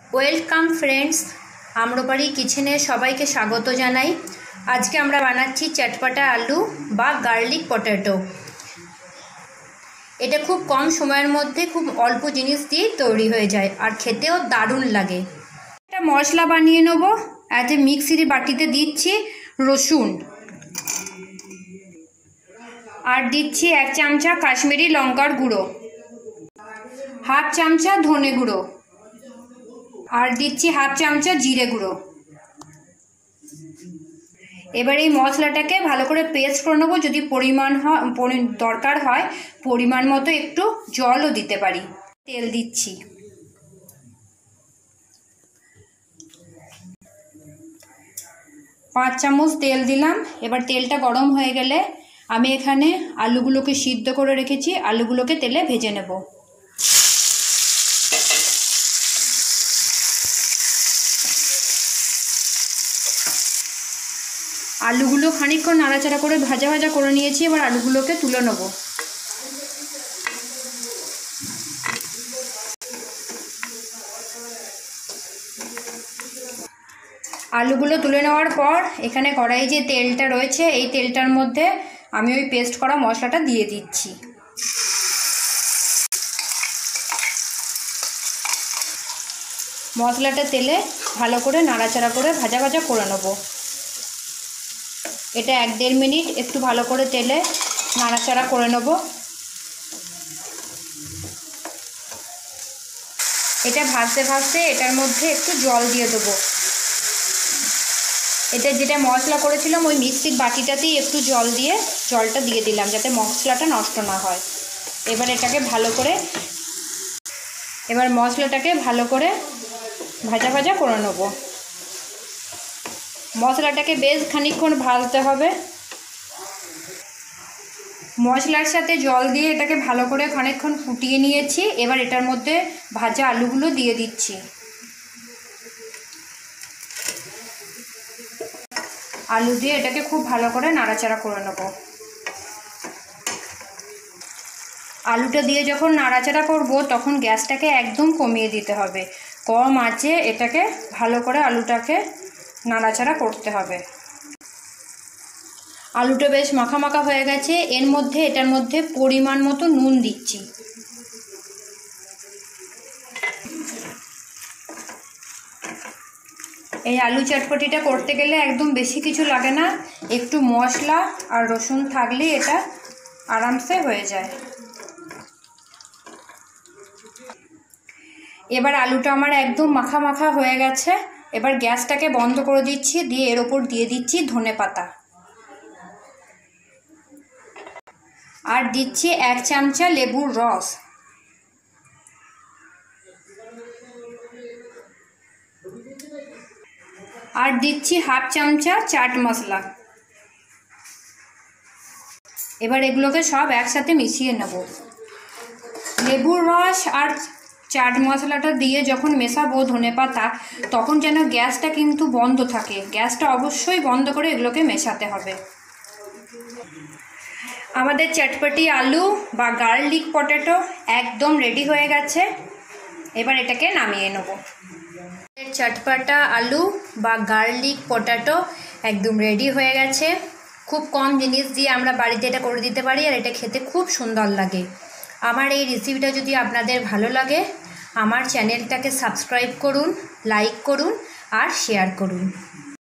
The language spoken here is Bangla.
ওয়েলকাম ফ্রেন্ডস, আম্রপাড়ি কিচেনে সবাইকে স্বাগত জানাই। আজকে আমরা বানাচ্ছি চটপটা আলু বা গার্লিক পটেটো। এটা খুব কম সময়ের মধ্যে খুব অল্প জিনিস দিয়ে তৈরি হয়ে যায় আর খেতেও দারুণ লাগে। একটা মশলা বানিয়ে নেব। এতে মিক্সির বাটিতে দিচ্ছি রসুন, আর দিচ্ছি 1 চামচা কাশ্মীরি লঙ্কার গুঁড়ো, হাফ চামচা ধনে গুঁড়ো, আর দিচ্ছি হাফ চামচা জিরে গুঁড়ো। এবার এই মশলাটাকে ভালো করে পেস্ট করে নেবো। যদি দরকার হয় পরিমাণ মতো একটু জলও দিতে পারি। তেল দিচ্ছি, 5 চামচ তেল দিলাম। এবার তেলটা গরম হয়ে গেলে আমি এখানে আলুগুলোকে সিদ্ধ করে রেখেছি, আলুগুলোকে তেলে ভেজে নেব। আলুগুলো খানিকক্ষণ নাড়াচাড়া করে ভাজা করে নিয়েছি। এবার আলুগুলোকে তুলে নেব। আলুগুলো তুলে নেওয়ার পর এখানে কড়াই যে তেলটা রয়েছে এই তেলটার মধ্যে আমি ওই পেস্ট করা মশলাটা দিয়ে দিচ্ছি। মশলাটা তেলে ভালো করে নাড়াচাড়া করে ভাজা করে নেব। এটা 1-1.5 মিনিট একটু ভালো করে তেলে নাড়াচাড়া করে নেব। এটা ভাজতে এটার মধ্যে একটু জল দিয়ে দেবো। এটা যেটা মশলা করেছিলাম ওই মিক্সির বাটিটাতেই একটু জলটা দিয়ে দিলাম যাতে মশলাটা নষ্ট না হয়। এবার মশলাটাকে ভালো করে ভাজা করে নেব। মশলাটাকে বেশ খানিকক্ষণ ভাজতে হবে। মশলার সাথে জল দিয়ে এটাকে ভালো করে খানিকক্ষণ ফুটিয়ে নিয়েছি। এবার এটার মধ্যে ভাজা আলুগুলো দিয়ে দিচ্ছি। আলু দিয়ে এটাকে খুব ভালো করে নাড়াচাড়া করে নেব। আলুটা দিয়ে যখন নাড়াচাড়া করব তখন গ্যাসটাকে একদম কমিয়ে দিতে হবে। কম আঁচে এটাকে ভালো করে আলুটাকে নাড়াচাড়া করতে হবে। আলুটা বেশ মাখা হয়ে গেছে। এটার মধ্যে পরিমাণ মতো নুন দিচ্ছি। এই আলু চটপটিটা করতে গেলে একদম বেশি কিছু লাগে না, একটু মশলা আর রসুন থাকলে এটা আরামসে হয়ে যায়। এবার আলুটা আমার একদম মাখা হয়ে গেছে। এবার গ্যাসটাকে বন্ধ করে দিচ্ছি, দিয়ে এর ওপর দিয়ে দিচ্ছি ধনেপাতা, আর দিচ্ছি 1 চামচা লেবুর রস, আর দিচ্ছি হাফ চামচা চাট মশলা। এবার এগুলোকে সব একসাথে মিশিয়ে নেব। লেবুর রস আর চাট মশলাটা দিয়ে যখন মেশাবো ধনেপাতা, তখন যেন গ্যাসটা কিন্তু বন্ধ থাকে। গ্যাসটা অবশ্যই বন্ধ করে এগুলোকে মেশাতে হবে। আমাদের চটপটি আলু বা গার্লিক পটেটো একদম রেডি হয়ে গেছে। এবার এটাকে নামিয়ে নেব। চটপটা আলু বা গার্লিক পটেটো একদম রেডি হয়ে গেছে। খুব কম জিনিস দিয়ে আমরা বাড়িতে এটা করে দিতে পারি, আর এটা খেতে খুব সুন্দর লাগে। আমার এই রেসিপিটা যদি আপনাদের ভালো লাগে আমার চ্যানেলটাকে সাবস্ক্রাইব করুন, লাইক করুন আর শেয়ার করুন।